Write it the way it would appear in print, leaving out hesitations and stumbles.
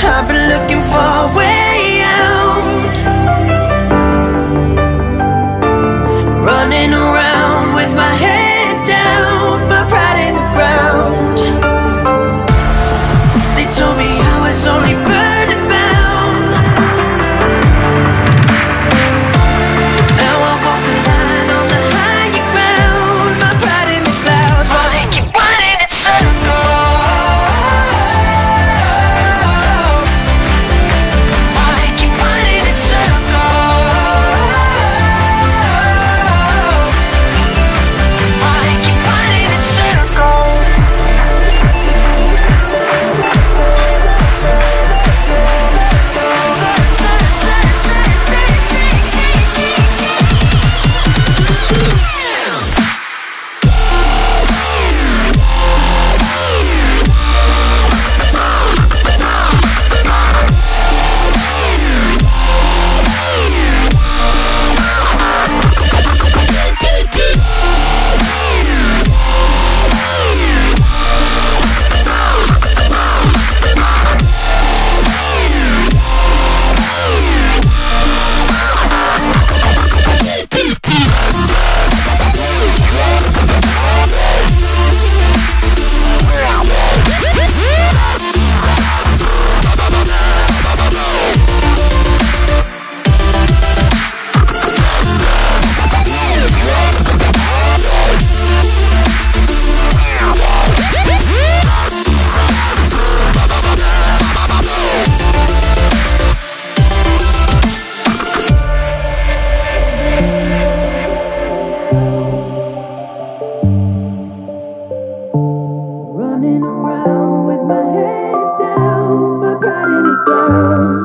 I've been looking for a way out, running around with my head down, my pride in the ground. They told me I was only burden bound. Now I walk the line on the higher ground, my pride in the clouds, while they keep running in circles. While they keep running in circles. While they keep running in circles. Running around with my head down, my pride in the ground.